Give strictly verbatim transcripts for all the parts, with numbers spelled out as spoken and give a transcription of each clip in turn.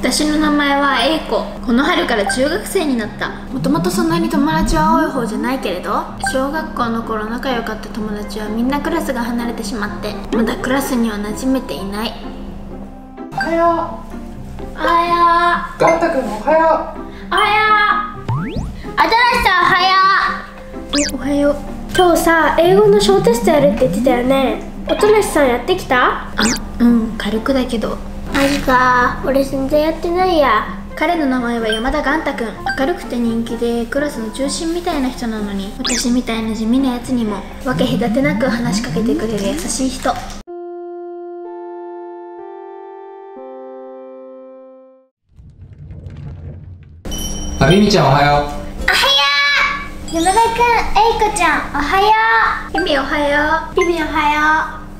私の名前は英子。この春から中学生になった。もともとそんなに友達は多い方じゃないけれど、小学校の頃仲良かった友達はみんなクラスが離れてしまって、まだクラスには馴染めていない。 おはよう。 おはよう。 ガンタ君おはよう。 おはよう。新しさんおはよう。おはよう。 今日さ、英語の小テストやるって言ってたよね。おとなしさんやってきた？ あ、うん、軽くだけど。 マジか、俺全然やってないや。 彼の名前は山田元太くん。明るくて人気でクラスの中心みたいな人なのに、私みたいな地味なやつにも分け隔てなく話しかけてくれる優しい人。 あ、ビミちゃんおはよう。 おはよう。山田くん、えいこちゃん、おはよう。ビビおはよう。ビビおはよう。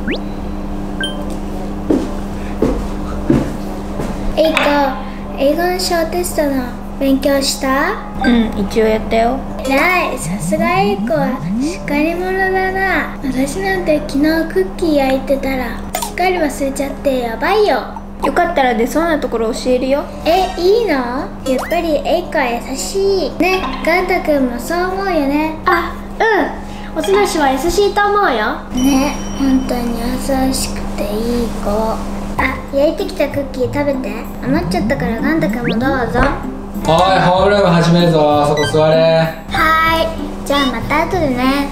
えいこ、英語の小テストの勉強した？ うん、一応やったよ。 えらい、さすがえいこはしっかり者だな。私なんて昨日クッキー焼いてたらすっかり忘れちゃってやばいよ。 よかったら出そうなところ教えるよ。 え、いいの？やっぱりえいこは優しいね。ガンタくんもそう思うよね。あ、うん、おとなしは優しいと思うよね。本当に優しくていい子。あ、焼いてきたクッキー食べて。余っちゃったからガンタくんもどうぞ。 おい、ホームルーム始めるぞ。そこ座れ。 はーい、じゃあまた後でね。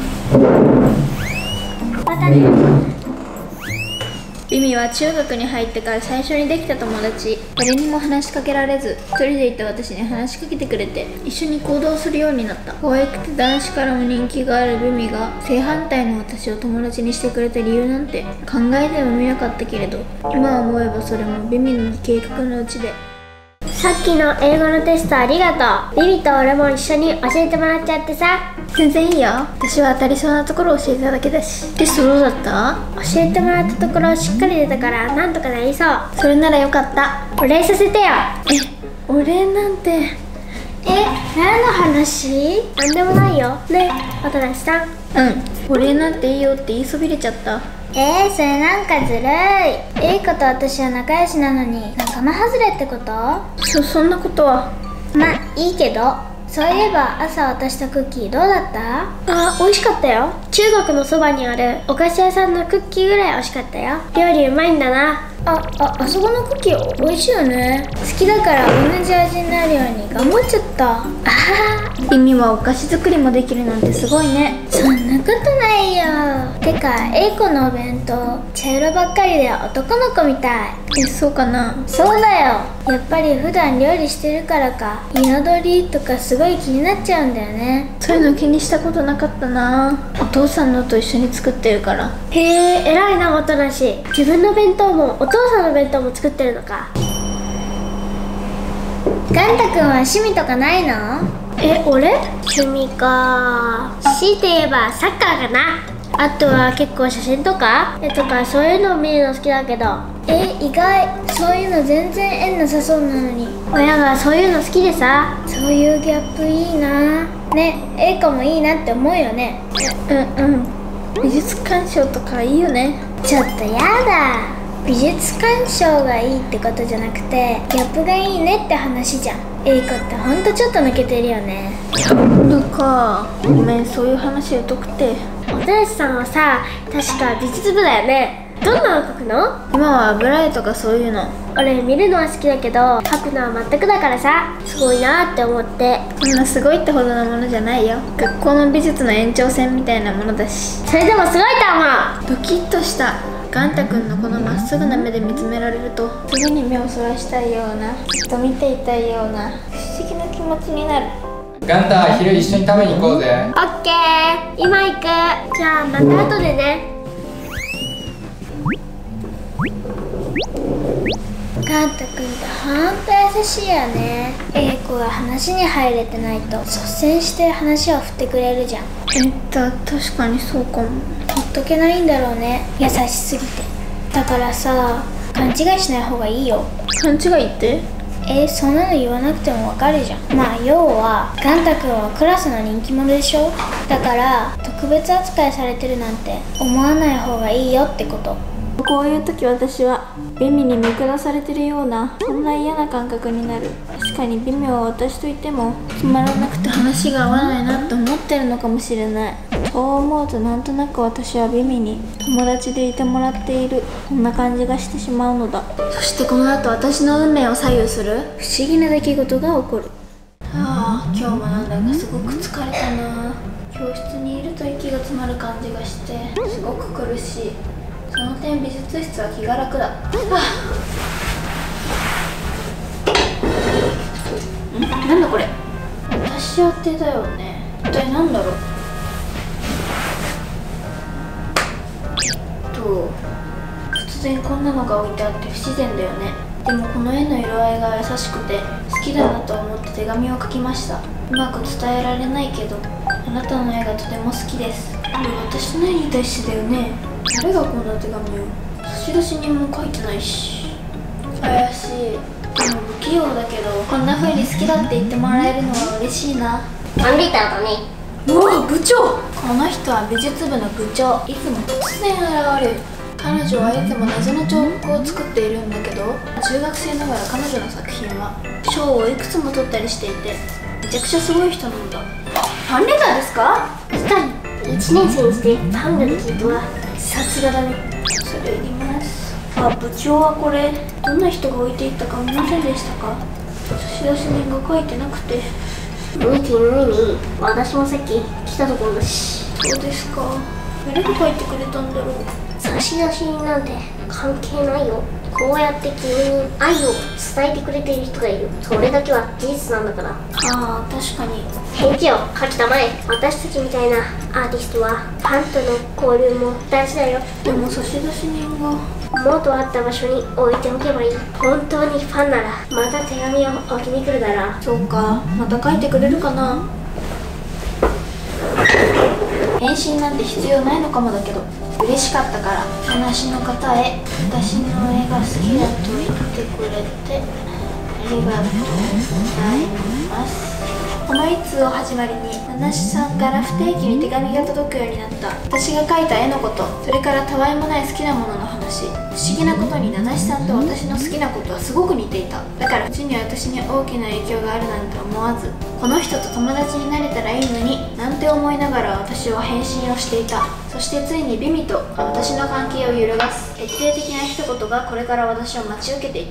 またね。 ビミは中学に入ってから最初にできた友達。誰にも話しかけられず、一人でいた私に話しかけてくれて、一緒に行動するようになった。可愛くて男子からも人気があるビミが正反対の私を友達にしてくれた理由なんて考えてもみなかったけれど、今思えばそれもビミの計画のうちで。 さっきの英語のテストありがとう。ビビと俺も一緒に教えてもらっちゃってさ。 全然いいよ。私は当たりそうなところを教えただけだし。テストどうだった？ 教えてもらったところしっかり出たからなんとかなりそう。 それならよかった。 お礼させてよ。 え、お礼なんて。 え、何の話？なんでもないよ。ね、おとなしさん。 うん、お礼なんていいよって言いそびれちゃった。 えー、それなんかずるい。えいこと私は仲良しなのに仲間外れってこと？ そ、そんなことは。 まあいいけど。そういえば朝渡したクッキーどうだった？あ、美味しかったよ。中国のそばにあるお菓子屋さんのクッキーぐらい美味しかったよ。料理うまいんだな。あ、あ、あそこのクッキー美味しいよね。好きだから同じ味になるように頑張っちゃった。あはは。意味はお菓子作りもできるなんてすごいね。 そんなことないよ。てか、えいこのお弁当茶色ばっかりで男の子みたい。 え、そうかな？ そうだよ。やっぱり普段料理してるからか彩りとかすごい気になっちゃうんだよね。 そういうの気にしたことなかったな。お父さんのと一緒に作ってるから。 へえ、偉いなおとなし。自分の弁当もお父さんの弁当も作ってるのか。ガンタくんは趣味とかないの？え、俺？趣味か。強いて言えばサッカーかな。あとは結構写真とか絵とかそういうのを見るの好きだけど。え、意外。そういうの全然縁なさそうなのに親がそういうの好きでさ。そういうギャップいいな。ね、えいこもいいなって思うよね。 うんうん。美術鑑賞とかいいよね。 ちょっとやだ。美術鑑賞がいいってことじゃなくてギャップがいいねって話じゃん。えいこってほんとちょっと抜けてるよね。 ギャップか。ごめん、そういう話疎くて。 おとなしさんはさ、確か美術部だよね。どんなの描くの？ 今は油絵とかそういうの。 俺見るのは好きだけど描くのは全くだからさ、すごいなって思って。 そんなすごいってほどのものじゃないよ。学校の美術の延長線みたいなものだし。 それでもすごいと思う。ドキッとした。ガンタくんのこのまっすぐな目で見つめられると、次に目をそらしたいような、ずっと見ていたいような不思議な気持ちになる。 ガンタ、昼一緒に食べに行こうぜ。 オッケー、今行く。じゃあまた後でね。ガンタくんってほんと優しいよね。えいこが話に入れてないと率先して話を振ってくれるじゃん。 えっと確かにそうかも。 ほっとけないんだろうね、優しすぎて。だからさ、勘違いしない方がいいよ。 勘違いって？ えー、そんなの言わなくてもわかるじゃん。まあ要はガンタくんはクラスの人気者でしょ。だから特別扱いされてるなんて思わない方がいいよってこと。 こういう時私はビミに見下されてるような、そんな嫌な感覚になる。確かにビミは私といてもつまらなくて話が合わないなと思ってるのかもしれない。そう思うとなんとなく私はビミに友達でいてもらっている、そんな感じがしてしまうのだ。そしてこの後私の運命を左右する不思議な出来事が起こる。ああ、今日もなんだかすごく疲れたな。教室にいると息が詰まる感じがしてすごく苦しい。その点美術室は気が楽だ。はあ、んなんだこれ。私宛てだよね。一体なんだろう。と突然こんなのが置いてあって不自然だよね。でもこの絵の色合いが優しくて好きだなと思って手紙を書きました。うまく伝えられないけど、あなたの絵がとても好きです。これ私の絵に対してだよね。誰がこんな手紙を。差出人も書いてないし怪しい。でも不器用だけど、こんな風に好きだって言ってもらえるのは嬉しいな。 ファンレターだね。 うわ、部長。この人は美術部の部長。いつも突然現れる。彼女はいつも謎の彫刻を作っているんだけど、中学生ながら彼女の作品は賞をいくつも取ったりしていて、めちゃくちゃすごい人なんだ。ファンレターですか。 確かにいちねん生にしてファンができるとはさすがだね。 それいります。あ、部長はこれどんな人が置いていったか見ませんでしたか。差出人が書いてなくて。 見てないに、私もさっき来たところだし。 そうですか。誰が書いてくれたんだろう。 差出人なんて関係ないよ。こうやって君に愛を伝えてくれている人がいる、それだけは事実なんだから。 ああ、確かに。 返事を書きたまえ。私たちみたいなアーティストはファンとの交流も大事だよ。 でも差出人が元あった場所に置いておけばいい。本当にファンならまた手紙を置きに来るだろう。 そうか、また書いてくれるかな。返信なんて必要ないのかもだけど、嬉しかったから話の方へ私の絵が好きだと言ってくれてありがとうございます。この一通を始まりにナナシさんから不定期に手紙が届くようになった。私が描いた絵のこと、それからたわいもない好きなものの話。不思議なことにナナシさんと私の好きなことはすごく似ていた。だからうちに私に大きな影響があるなんて思わず、この人と友達になれたらいいのになんて思いながら私は返信をしていた。そしてついにビミと私の関係を揺るがす決定的な一言がこれから私を待ち受けていた。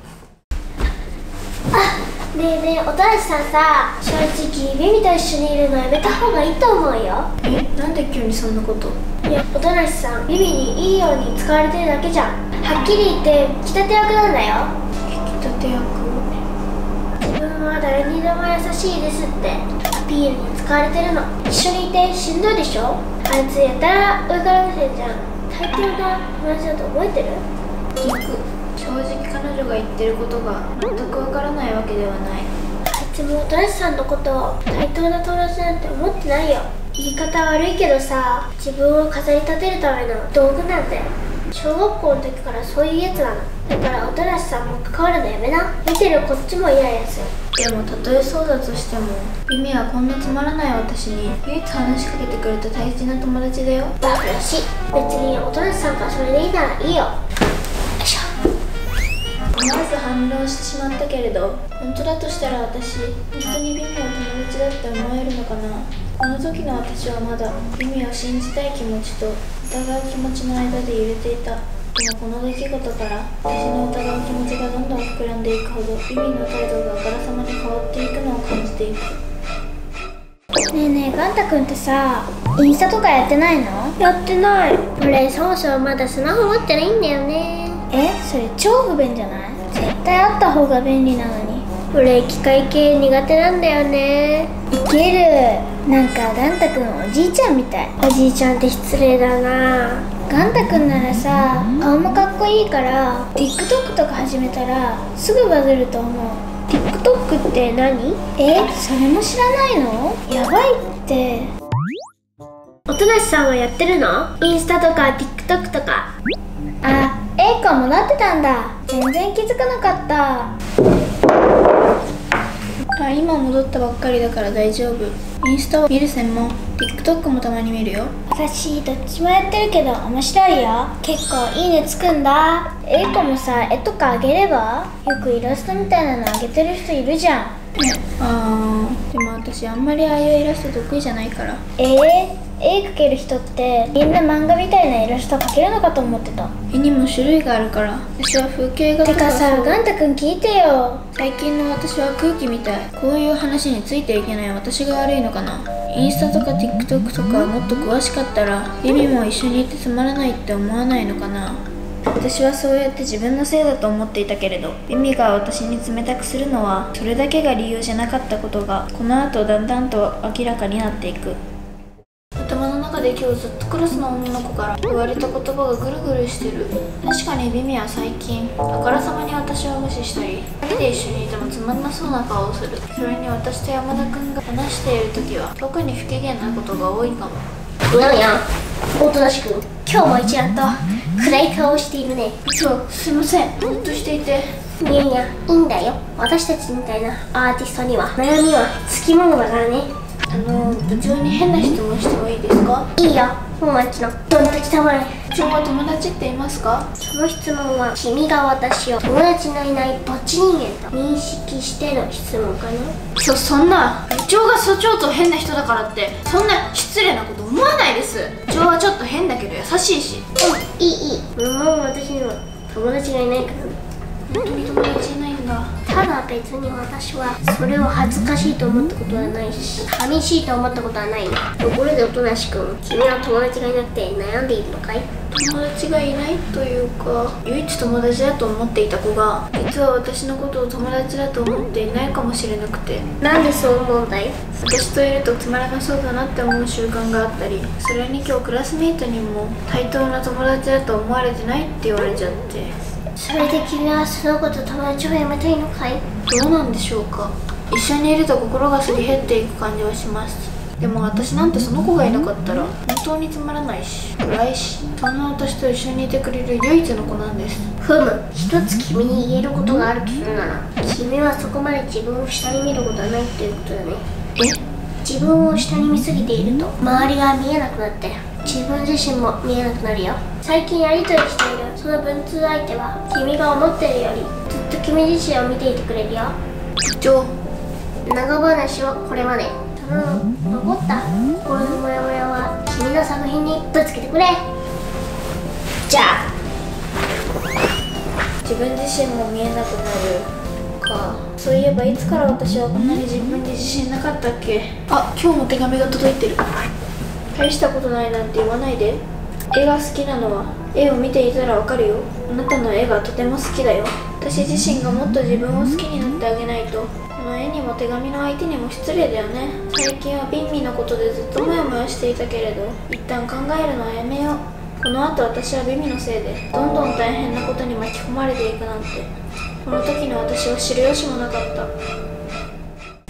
ねえねえ、おとなしさんさ、正直ビミと一緒にいるのやめた方がいいと思うよ。 え、なんで急にそんなこと。 いや、おとなしさん、ビミにいいように使われてるだけじゃん。はっきり言って引き立て役なんだよ。 引き立て役。 自分は誰にでも優しいですってアピールに使われてるの。一緒にいてしんどいでしょ。あいつやたら上から目線じゃん。大抵が友達だと覚えてる。 聞く。正直彼女が言ってることが全くわからないわけではない。 あいつもおとなしさんのことを対等な友達なんて思ってないよ。言い方悪いけどさ、自分を飾り立てるための道具なんだよ。小学校の時からそういうやつなの。だからおとなしさんも関わるのやめな。見てるこっちもイライラする。 でもたとえそうだとしても、ビミはこんなつまらない私に唯一話しかけてくれた大事な友達だよ。 バカだし、別におとなしさんがそれでいいならいいよ。 思わず反論してしまったけれど、本当だとしたら私本当にビミを友達だって思えるのかな。この時の私はまだビミを信じたい気持ちと疑う気持ちの間で揺れていた。でもこの出来事から私の疑う気持ちがどんどん膨らんでいくほどビミの態度があからさまに変わっていくのを感じていく。 ねえねえ、ガンタ君ってさ、インスタとかやってないの？やってない。俺そもそもまだスマホ持ってないんだよね。 え、それ超不便じゃない？絶対あった方が便利なのに。 俺機械系苦手なんだよね。 いける。なんかガンタ君おじいちゃんみたい。 おじいちゃんって失礼だな。 ガンタ君ならさ、顔もかっこいいから TikTok とか始めたらすぐバズると思う。 TikTok って何？ え、それも知らないの？やばいって。 おとなしさんはやってるの？インスタとか TikTok とか。 あ、エイコもなってたんだ。全然気づかなかった。 あ、今戻ったばっかりだから大丈夫。インスタを見る専門、 TikTok もたまに見るよ。 私どっちもやってるけど面白いよ。結構いいねつくんだ。えいこもさ、絵とかあげれば？よくイラストみたいなのあげてる人いるじゃん。 あー、でも私あんまりああいうイラスト得意じゃないから。 えー、絵描ける人ってみんな漫画みたいなイラスト描けるのかと思ってた。 絵にも種類があるから。私は風景画とか。 てかさ、ガンタくん聞いてよ。 最近の私は空気みたい。こういう話についていけない私が悪いのかな。インスタとか TikTok とかもっと詳しかったらビビも一緒にいてつまらないって思わないのかな。私はそうやって自分のせいだと思っていたけれど、ビビが私に冷たくするのはそれだけが理由じゃなかったことがこの後だんだんと明らかになっていく。頭の中で今日ずっとクラスの女の子から言われた言葉がぐるぐるしてる。確かにビミは最近あからさまに私を無視したり、ふたりで一緒にいてもつまんなそうな顔をする。それに私と山田くんが話している時は特に不機嫌なことが多いかも。 なんや、おとなしく今日も一段と暗い顔をしているね。 そう、すいません、ぼーっとしていて。 いやいや、いいんだよ。私たちみたいなアーティストには悩みはつきものだからね。 あの、部長に変な質問してもいいですか？ いいよ、友達のどんときたまえ。 部長は友達っていますか？ その質問は君が私を友達のいないぼっち人間と認識しての質問かな。 そ、そんな、部長が所長と変な人だからってそんな失礼なこと思わないです。部長はちょっと変だけど優しいし。 うん、いいいい。もう私には友達がいないから。 本当に友達いないんだ。 ただ別に私はそれを恥ずかしいと思ったことはないし、寂しいと思ったことはないね。ところでおとなしくん、君は友達がいなくて悩んでいるのかい？ 友達がいないというか、唯一友達だと思っていた子が実は私のことを友達だと思っていないかもしれなくて。 なんでそう思うんだい？ 私といるとつまらなそうだなって思う習慣があったり、それに今日クラスメイトにも対等な友達だと思われてないって言われちゃって。 それで君はその子と友達をやめたいのかい？ どうなんでしょうか。一緒にいると心がすり減っていく感じはします。でも私なんてその子がいなかったら本当につまらないし暗いし、そんな私と一緒にいてくれる唯一の子なんです。 ふむ、一つ君に言えることがあるとするなら、君はそこまで自分を下に見ることはないっていうことだね。 え？ 自分を下に見すぎていると周りが見えなくなって自分自身も見えなくなるよ。最近やりとりしているその文通相手は君が思っているよりずっと君自身を見ていてくれるよ。 部長、 長話はこれまで。その残った心のモヤモヤは君の作品にぶつけてくれ。じゃあ自分自身も見えなくなるか。そういえばいつから私はこんなに自分に自信なかったっけ。あ、今日も手紙が届いてる。大したことないなんて言わないで。絵が好きなのは絵を見ていたらわかるよ。あなたの絵がとても好きだよ。私自身がもっと自分を好きになってあげないと、この絵にも手紙の相手にも失礼だよね。最近はビンミのことでずっとモヤモヤしていたけれど、一旦考えるのはやめよう。この後私はビミのせいでどんどん大変なことに巻き込まれていくなんて、この時の私は知る由もなかった。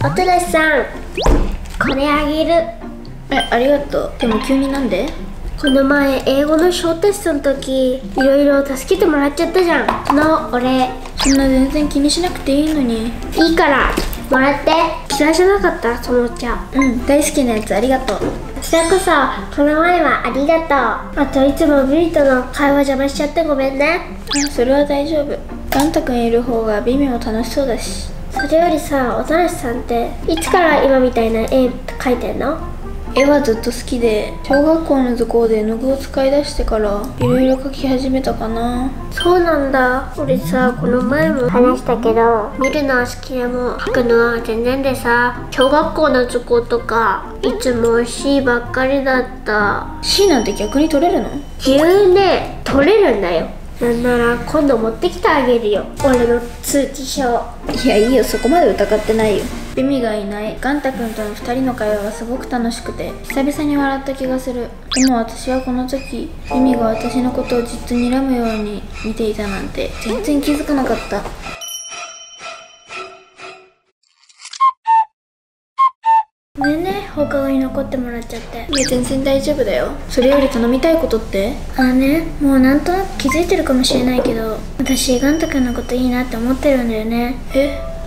おとなしさん、これあげる。 え、ありがとう。でも急になんで？ この前英語の小テストの時いろいろ助けてもらっちゃったじゃん。そのお礼。 そんな全然気にしなくていいのに。 いいからもらって。嫌いじゃなかった？そのお茶。 うん、大好きなやつありがとう。 こちらこそこの前はありがとう。あといつもビビとの会話邪魔しちゃってごめんね。 あ、それは大丈夫。ガンタくんいる方がビミも楽しそうだし。 それよりさ、おとなしさんっていつから今みたいな絵描いてんの？ 絵はずっと好きで、小学校の図工で絵の具を使い出してからいろいろ描き始めたかな。 そうなんだ。俺さ、この前も話したけど見るのは好きでも描くのは全然でさ、小学校の図工とかいつも シー ばっかりだった。 シー なんて逆に取れるの？ 言うね。取れるんだよ。なんなら今度持ってきてあげるよ、俺の通知表。 いや、いいよ、そこまで疑ってないよ。ビミがいないガンタくんとのふたりの会話がすごく楽しくて久々に笑った気がする。でも私はこの時ビミが私のことをじっと睨むように見ていたなんて全然気づかなかった。 ごめんね、放課後に残ってもらっちゃって。 いや、全然大丈夫だよ。それより頼みたいことって？ あのね、もうなんとなく気づいてるかもしれないけど、私ガンタくんのこといいなって思ってるんだよね。 え、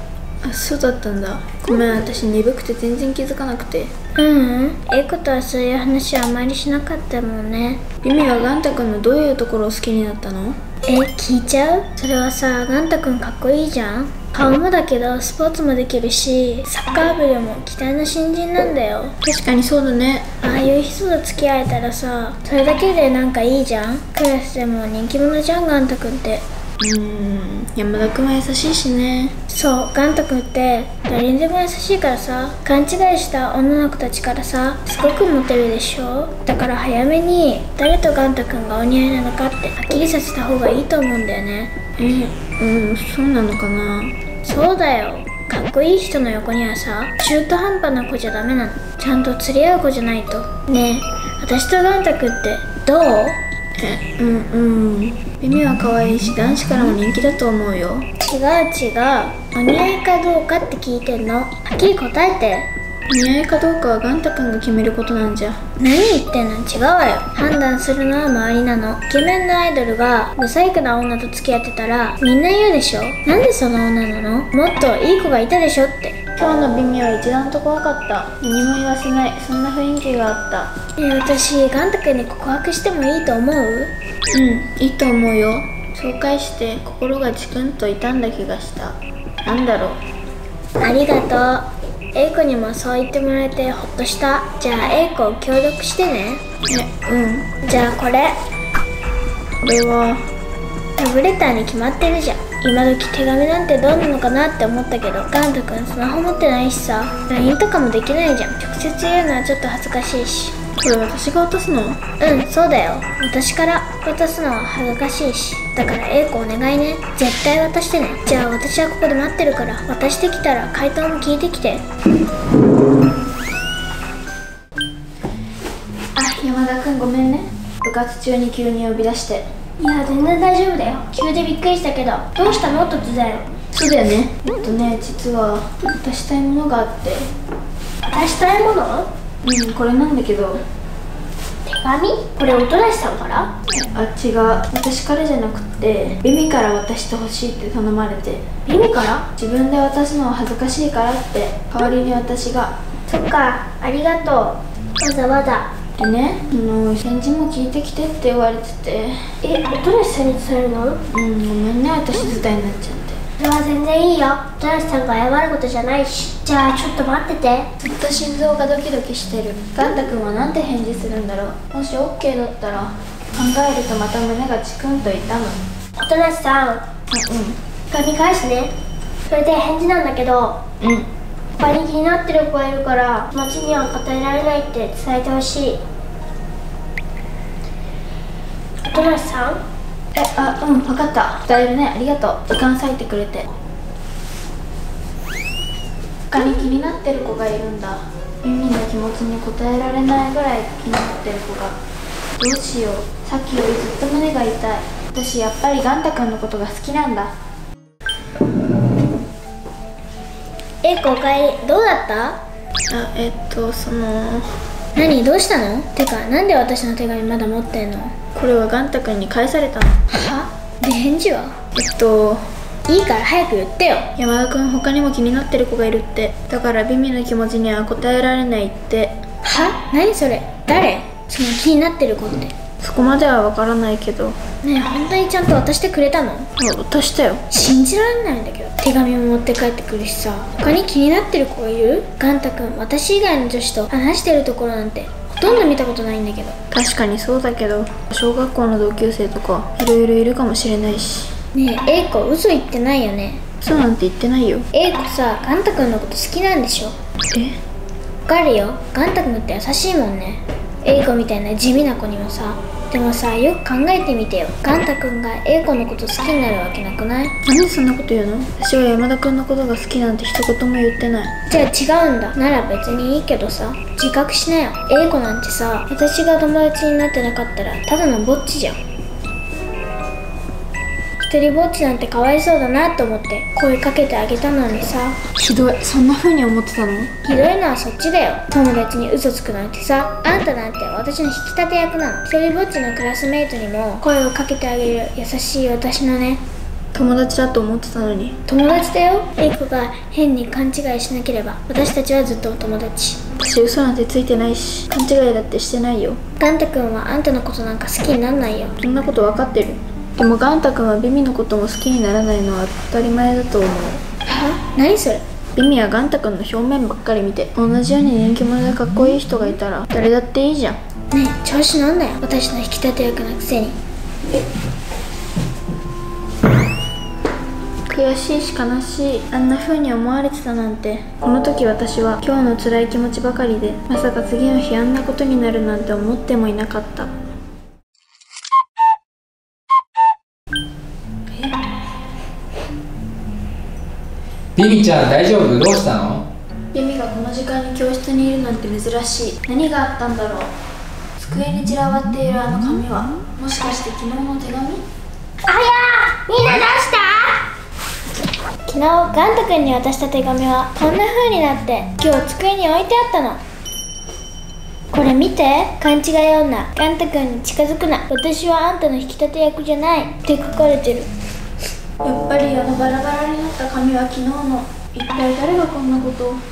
あ、そうだったんだ。ごめん、私鈍くて全然気づかなくて。 ううん、エイコとはそういう話はあまりしなかったもんね。 ビミはガンタ君のどういうところを好きになったの？ え、聞いちゃう？それはさ、ガンタ君かっこいいじゃん。顔もだけどスポーツもできるし、サッカー部でも期待の新人なんだよ。 確かにそうだね。 ああいう人と付き合えたらさ、それだけでなんかいいじゃん。クラスでも人気者じゃん、ガンタ君って。 うーん、山田君は優しいしね。 そう、ガンタ君って誰にでも優しいからさ、勘違いした女の子たちからさ、すごくモテるでしょ。だから早めに誰とガンタ君がお似合いなのかってはっきりさせた方がいいと思うんだよね。 え、うん、そうなのかな。 そうだよ。かっこいい人の横にはさ、中途半端な子じゃダメなの。ちゃんと釣り合う子じゃないと。ねえ、私とガンタ君ってどう？ え、うんうん。ビミは可愛いし、男子からも人気だと思うよ。 違う違う。お似合いかどうかって聞いてんの。はっきり答えて。 お似合いかどうかはガンタ君が決めることなんじゃ。 何言ってんの？違うわよ。判断するのは周りなの。イケメンのアイドルがブサイクな女と付き合ってたらみんな言うでしょ。なんでその女なの？もっといい子がいたでしょって。 今日のビミは一段と怖かった。何も言わせない、そんな雰囲気があった。 え、私ガンタ君に告白してもいいと思う？ うん、いいと思うよ。紹介して心がチクンと痛んだ気がした。なんだろう。 ありがとう。エイコにもそう言ってもらえてほっとした。じゃあエイコ協力してね。 え、うん。 じゃあこれこれはラブレターに決まってるじゃん。今時手紙なんてどうなのかなって思ったけど、ガンタ君スマホ持ってないしさ、 ライン とかもできないじゃん。直接言うのはちょっと恥ずかしいし。 これ私が渡すの？ うん、そうだよ。私から渡すのは恥ずかしいし。だからエイコお願いね。絶対渡してね。じゃあ私はここで待ってるから、渡してきたら回答も聞いてきて。 あ、山田君ごめんね。部活中に急に呼び出して。 いや、全然大丈夫だよ。急でびっくりしたけど、どうしたの？突然。 そうだよね。えっとね、実は渡したいものがあって。 渡したいもの？ うん、これなんだけど。 手紙？これ音無さんから？ あ、違う。私からじゃなくてビミから渡してほしいって頼まれて。 ビミから？ 自分で渡すのは恥ずかしいからって代わりに私が。 そっか、ありがとう。わざわざ。 でね、あの返事も聞いてきてって言われてて。 え、音無さんに伝えるの？ うん、ごめんね、私伝えになっちゃって。 それは全然いいよ。音無さんが謝ることじゃないし。じゃあちょっと待ってて。 ずっと心臓がドキドキしてる。ガンタ君はなんて返事するんだろう。もし オーケー だったら。考えるとまた胸がチクンと痛む。 音無さん、 うんうん。 手紙返すね。それで返事なんだけど、 うん。 他に気になってる子がいるから町には答えられないって伝えてほしい。音無さん？ え、あ、うん、分かった。伝えるね、ありがとう。時間割いてくれて。他に気になってる子がいるんだ。ビミの気持ちに応えられないぐらい気になってる子が。どうしよう。さっきよりずっと胸が痛い。私やっぱりガンタ君のことが好きなんだ。 え、おかえり。どうだった？ あ、えっと、その何？どうしたの？てか、なんで私の手紙まだ持ってんの？ これはガンタ君に返されたの。 は？で、返事は？ えっといいから早く言ってよ。 山田君他にも気になってる子がいるって。だからビミの気持ちには応えられないって。 は？何それ？誰？その気になってる子って。 そこまではわからないけど。 ねえ、本当にちゃんと渡してくれたの？ あ、渡したよ。 信じられないんだけど。手紙も持って帰ってくるしさ。他に気になってる子がいる？ガンタ君、私以外の女子と話してるところなんてほとんど見たことないんだけど。 確かにそうだけど、小学校の同級生とかいろいろいるかもしれないし。 ねえ、エイコ嘘言ってないよね？ そうなんて言ってないよ。 エイコさ、ガンタ君のこと好きなんでしょ？ え？ わかるよ。ガンタ君って優しいもんね。エイコみたいな地味な子にもさ。でもさ、よく考えてみてよ。ガンタ君がエイコのこと好きになるわけなくない？ なんでそんなこと言うの？私は山田君のことが好きなんて一言も言ってない。 じゃあ違うんだ。なら別にいいけどさ、自覚しなよ。エイコなんてさ、私が友達になってなかったらただのぼっちじゃん。一人ぼっちなんてかわいそうだなと思って声かけてあげたのにさ。 ひどい。そんな風に思ってたの？ ひどいのはそっちだよ。友達に嘘つくなんてさ。あんたなんて私の引き立て役なの。一人ぼっちのクラスメイトにも声をかけてあげる優しい私のね。 友達だと思ってたのに。 友達だよ。エイコが変に勘違いしなければ私たちはずっとお友達。 私嘘なんてついてないし、勘違いだってしてないよ。 ガンタ君はあんたのことなんか好きになんないよ。 そんなこと分かってる。でもガンタ君はビミのことも好きにならないのは当たり前だと思う。 は？何それ？ ビミはガンタ君の表面ばっかり見て、同じように人気者でかっこいい人がいたら誰だっていいじゃん。 ねえ、調子乗んなよ。私の引き立て役なくせに。 悔しいし悲しい。あんな風に思われてたなんて。この時私は今日の辛い気持ちばかりで、まさか次の日あんなことになるなんて思ってもいなかった。 ビミちゃん大丈夫？どうしたの？ ビミがこの時間に教室にいるなんて珍しい。何があったんだろう。机に散らばっているあの紙はもしかして昨日の手紙？ あやー、みんなどうした？昨日ガンタ君に渡した手紙はこんな風になって今日机に置いてあったの。これ見て。勘違い女、ガンタ君に近づくな、私はあんたの引き立て役じゃないって書かれてる。 やっぱりあのバラバラになった紙は昨日の。一体誰がこんなことを。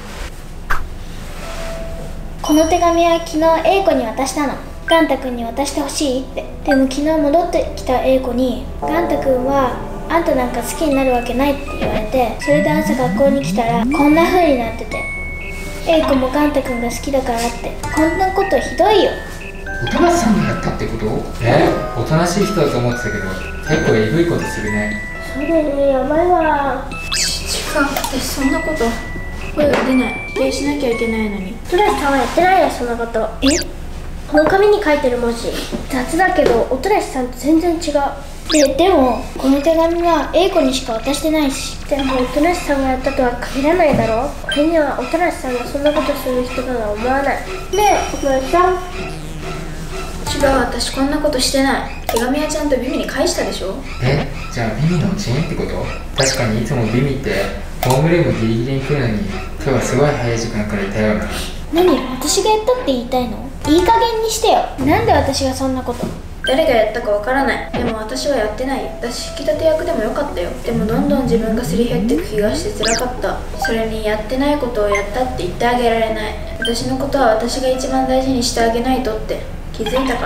この手紙は昨日 A 子に渡したの。ガンタ君に渡してほしいって。でも昨日戻ってきた A 子にガンタ君はあんたなんか好きになるわけないって言われて、それで朝学校に来たらこんな風になってて、 A 子もガンタ君が好きだからって。こんなことひどいよ。 おとなしさんがやったってこと？えおとなしい人だと思ってたけど結構えぐいことするね。 それね、やばいわ。 違う、私そんなこと。声が出ない。否定しなきゃいけないのに。 トラスさんはやってないよ、そんなこと。え？この紙に書いてる文字雑だけど音無さんと全然違う。で、でもこの手紙は A 子にしか渡してないし、でも音無さんがやったとは限らないだろ。これには音無さんがそんなことする人だとは思わない。ねえ、音無さん。 違う、私こんなことしてない。手紙はちゃんとビミに返したでしょ。 えじゃあビミの遅延ってこと？確かにいつもビミってホームルームギリギリに来るのに今日はすごい早い時間からいたような。 何？私がやったって言いたいの？いい加減にしてよ。なんで私がそんなこと。 誰がやったかわからない。でも私はやってないよ。私引き立て役でもよかったよ。でもどんどん自分がすり減っていく気がして辛かった。それにやってないことをやったって言ってあげられない。私のことは私が一番大事にしてあげないとって気づいたから。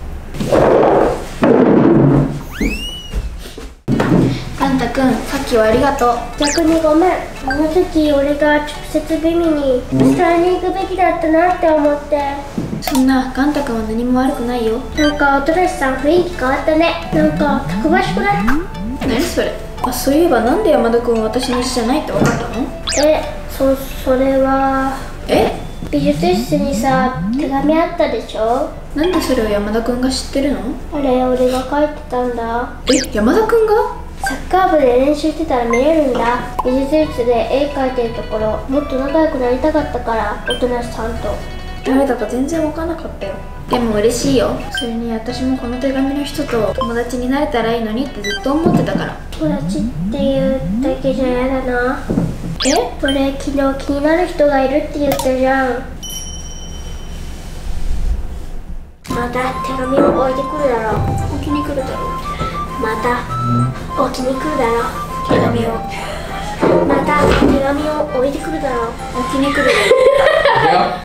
ガンタ君、さっきはありがとう。 逆にごめん。あの時俺が直接ビミに伝えに行くべきだったなって思って。 そんな、ガンタ君は何も悪くないよ。 なんか音無さん雰囲気変わったね。なんかたくましくない？ 何それ。あ、そういえばなんで山田君は私の字じゃないって分かったの？ え、そ、それはえ美術室にさ、手紙あったでしょ。 なんでそれを山田君が知ってるの？ あれ、俺が書いてたんだ。 え、山田君が？ サッカー部で練習してたら見れるんだ。美術室で絵描いてるところ、もっと仲良くなりたかったから、音無さんと。 誰だか全然分からなかったよ。でも嬉しいよ。それに私もこの手紙の人と友達になれたらいいのにってずっと思ってたから。 友達っていうだけじゃ嫌だな。 え？ 俺昨日気になる人がいるって言ったじゃん。また手紙を置いてくるだろう。 置きに来るだろう。 また置きに来るだろう。 手紙を。 また手紙を置いてくるだろう。 置きに来るだろう。 いや